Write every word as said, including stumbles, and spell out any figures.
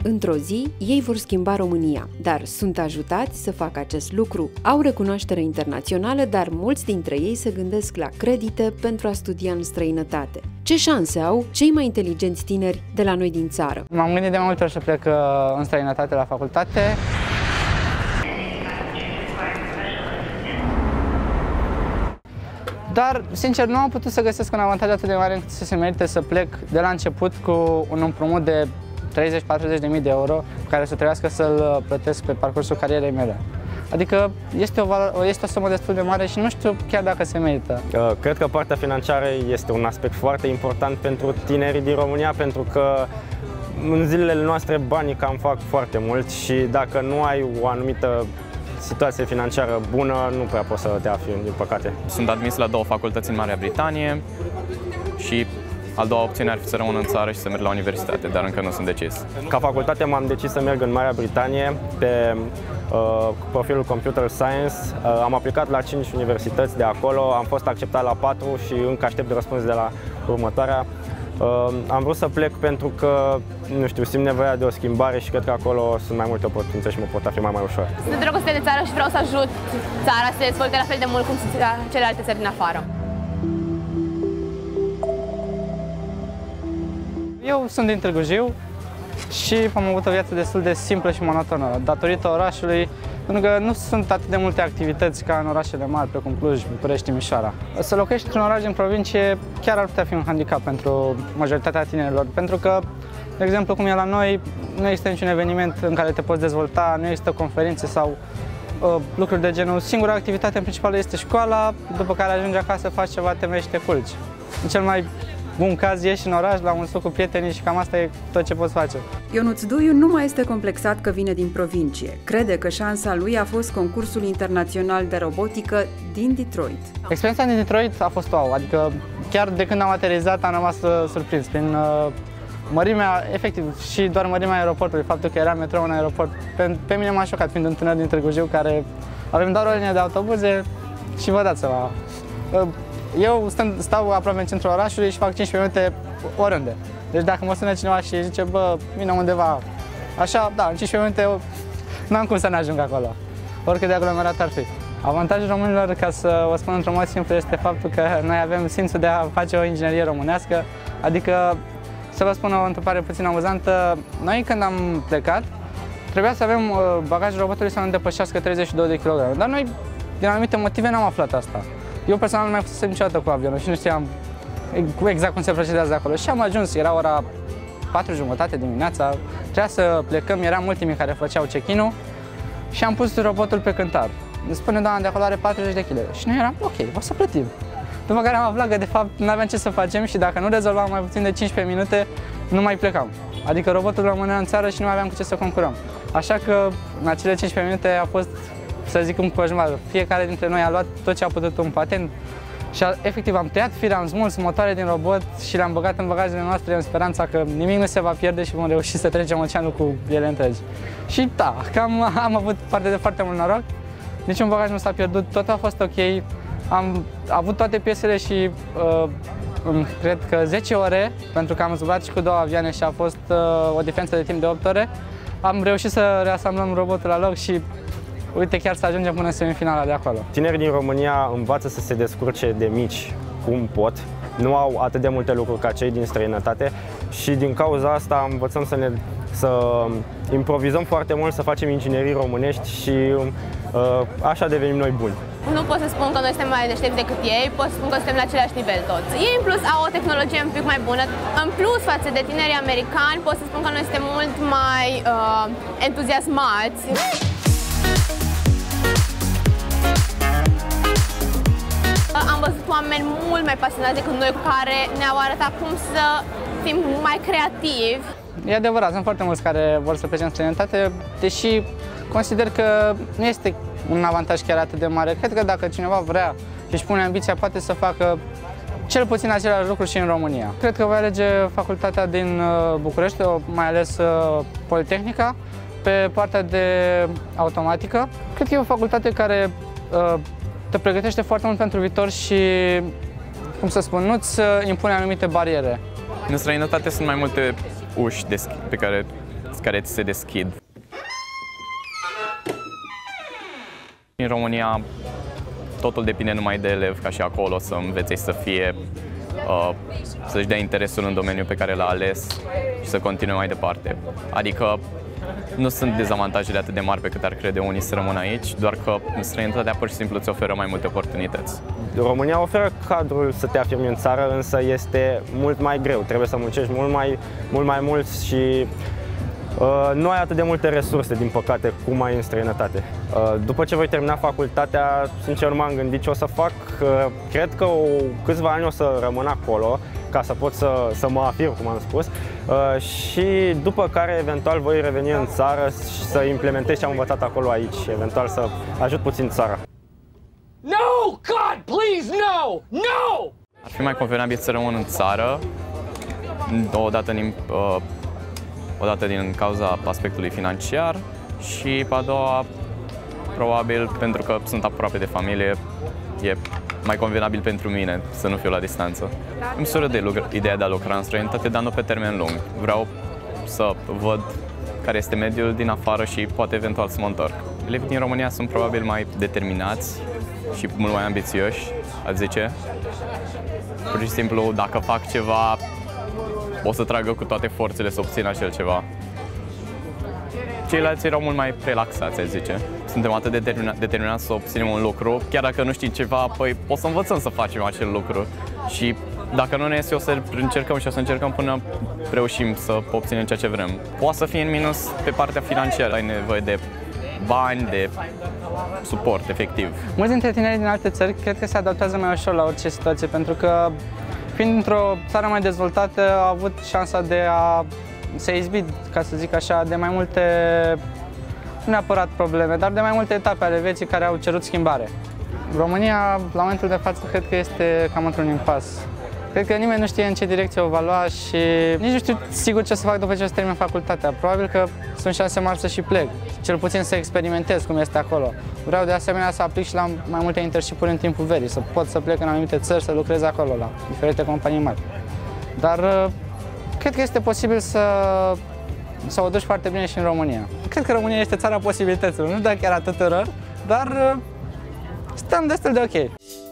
Într-o zi, ei vor schimba România, dar sunt ajutați să facă acest lucru. Au recunoaștere internațională, dar mulți dintre ei se gândesc la credite pentru a studia în străinătate. Ce șanse au cei mai inteligenți tineri de la noi din țară? M-am gândit de mai multe ori să plec în străinătate la facultate. Dar, sincer, nu am putut să găsesc un avantaj atât de mare încât să se merite să plec de la început cu un împrumut de treizeci patruzeci de mii de euro pe care să trebuiască să-l plătesc pe parcursul carierei mele. Adică este o, este o sumă destul de mare și nu știu chiar dacă se merită. Cred că partea financiară este un aspect foarte important pentru tinerii din România, pentru că în zilele noastre banii cam fac foarte mult și dacă nu ai o anumită situație financiară bună, nu prea poți să te afli, din păcate. Sunt admis la două facultăți în Marea Britanie și a doua opțiune ar fi să rămân în țară și să merg la universitate, dar încă nu sunt decis. Ca facultate m-am decis să merg în Marea Britanie pe uh, profilul Computer Science. Uh, am aplicat la cinci universități de acolo, am fost acceptat la patru și încă aștept de răspuns de la următoarea. Uh, am vrut să plec pentru că, nu știu, simt nevoia de o schimbare și cred că acolo sunt mai multe oportunități și mă pot afli mai, mai ușor. Sunt dragoste de țară și vreau să ajut țara să se dezvolte la fel de mult cum sunt celelalte țări din afară. Eu sunt din Târgu Jiu și am avut o viață destul de simplă și monotonă, datorită orașului, pentru că nu sunt atât de multe activități ca în orașele mari, precum Cluj, București, Timișoara. Să locuiești într-un oraș din provincie chiar ar putea fi un handicap pentru majoritatea tinerilor, pentru că, de exemplu, cum e la noi, nu există niciun eveniment în care te poți dezvolta, nu există conferințe sau uh, lucruri de genul. Singura activitate în principal este școala, după care ajungi acasă, faci ceva, te mergi și te culci. În cel mai bun caz, ieși în oraș la un suc cu prietenii și cam asta e tot ce poți face. Ionuț Duiu nu mai este complexat că vine din provincie. Crede că șansa lui a fost concursul internațional de robotică din Detroit. Experiența din Detroit a fost wow, adică chiar de când am aterizat am rămas surprins prin uh, mărimea, efectiv, și doar mărimea aeroportului, faptul că era metrou în aeroport. Pe, pe mine m-a șocat, fiind un tânăr din Târgu Jiu care avem doar o linie de autobuze și vă dați seama. Uh, Eu stăm, stau aproape în centrul orașului și fac cincisprezece minute oriunde. Deci dacă mă sună cineva și zice, bă, vine undeva așa, da, în cincisprezece minute n-am cum să ne ajung acolo, oricât de aglomerat ar fi. Avantajul românilor, ca să vă spun într-un mod simplu, este faptul că noi avem simțul de a face o inginerie românească, adică, să vă spun o întâmplare puțin amuzantă, noi când am plecat, trebuia să avem bagajul robotului să nu depășească treizeci și două de kilograme, dar noi, din anumite motive, n-am aflat asta. Eu personal nu mai fusesem niciodată cu avionul și nu știam exact cum se procedează acolo. Și am ajuns, era ora patru jumătate dimineața, trebuia să plecăm, eram ultimii care făceau check-in-ul și am pus robotul pe cântar. Îmi spune doamna de acolo are patruzeci de kilograme și noi eram, ok, o să plătim. După care am aflat că de fapt nu aveam ce să facem și dacă nu rezolvam mai puțin de cincisprezece minute, nu mai plecam. Adică robotul rămânea în țară și nu mai aveam cu ce să concurăm. Așa că în acele cincisprezece minute a fost, să zic, un coșmar. Fiecare dintre noi a luat tot ce a putut un patent și a, efectiv am tăiat fire, am smuls motoare din robot și le-am băgat în bagajele noastre în speranța că nimic nu se va pierde și vom reuși să trecem oceanul cu ele întregi. Și da, cam am avut parte de foarte mult noroc, niciun bagaj nu s-a pierdut, tot a fost ok. Am avut toate piesele și uh, cred că zece ore, pentru că am zburat și cu două avioane și a fost uh, o diferență de timp de opt ore, am reușit să reasamblăm robotul la loc și uite, chiar să ajungem până în semifinala de acolo. Tinerii din România învață să se descurce de mici cum pot. Nu au atât de multe lucruri ca cei din străinătate și din cauza asta învățăm să ne să improvizăm foarte mult, să facem inginerii românești și uh, așa devenim noi buni. Nu pot să spun că noi suntem mai deștepți decât ei, pot să spun că suntem la același nivel toți. Ei, în plus, au o tehnologie un pic mai bună. În plus, față de tinerii americani, pot să spun că noi suntem mult mai uh, entuziasmați. Am văzut oameni mult mai pasionați decât noi, care ne-au arătat cum să fim mai creativi. E adevărat, sunt foarte mulți care vor să plece în străinătate, deși consider că nu este un avantaj chiar atât de mare. Cred că dacă cineva vrea și își pune ambiția, poate să facă cel puțin același lucru și în România. Cred că voi alege facultatea din București, mai ales Politehnica, pe partea de automatică. Cred că e o facultate care te pregătește foarte mult pentru viitor și, cum să spun, nu-ți impune anumite bariere. În străinătate sunt mai multe uși pe care care ți se deschid. În România totul depinde numai de elev, ca și acolo, să învețe să fie, uh, să-și dea interesul în domeniul pe care l-a ales și să continue mai departe. Adică nu sunt dezavantajele atât de mari pe cât ar crede unii să rămână aici, doar că străinătatea pur și simplu îți oferă mai multe oportunități. România oferă cadrul să te afirmi în țară, însă este mult mai greu. Trebuie să muncești mult mai, mult mai mult și uh, nu ai atât de multe resurse, din păcate, cum ai în străinătate. Uh, după ce voi termina facultatea, sincer nu m-am gândit ce o să fac. Uh, cred că o, câțiva ani o să rămân acolo, ca să pot să, să mă afirm, cum am spus, uh, și după care eventual voi reveni în țară și să implementez ce am învățat acolo aici, eventual să ajut puțin țara. No! God, please, no! No! Ar fi mai convenabil să rămân în țară, odată din, uh, odată din cauza aspectului financiar și pe a doua, probabil pentru că sunt aproape de familie, e mai convenabil pentru mine să nu fiu la distanță. Îmi sură de lucr, ideea de a lucra în străinătate, dar nu pe termen lung. Vreau să văd care este mediul din afară și poate eventual să mă întorc. Elevii din România sunt probabil mai determinați și mult mai ambițioși, ați zice. Pur și simplu, dacă fac ceva, o să tragă cu toate forțele să obțină acel ceva. Ceilalți erau mult mai relaxați, ați zice. Suntem atât de determina determinați să obținem un lucru, chiar dacă nu știm ceva, păi o să învățăm să facem acel lucru. Și dacă nu ne iese, o să încercăm și o să încercăm până reușim să obținem ceea ce vrem. Poate să fie în minus pe partea financiară, ai nevoie de bani, de suport, efectiv. Mulți dintre tinerii din alte țări cred că se adaptează mai ușor la orice situație, pentru că, fiind într-o țară mai dezvoltată, au avut șansa de a se izbi, ca să zic așa, de mai multe, nu neapărat probleme, dar de mai multe etape ale vieții care au cerut schimbare. România, la momentul de față, cred că este cam într-un impas. Cred că nimeni nu știe în ce direcție o va lua și nici nu știu sigur ce să fac după ce o să termin facultatea. Probabil că sunt șanse mari să și plec, cel puțin să experimentez cum este acolo. Vreau de asemenea să aplic și la mai multe internship-uri în timpul verii, să pot să plec în anumite țări, să lucrez acolo, la diferite companii mari. Dar cred că este posibil să, să o duci foarte bine și în România. Cred că România este țara posibilităților, nu știu dacă chiar a tuturor, dar stăm destul de ok.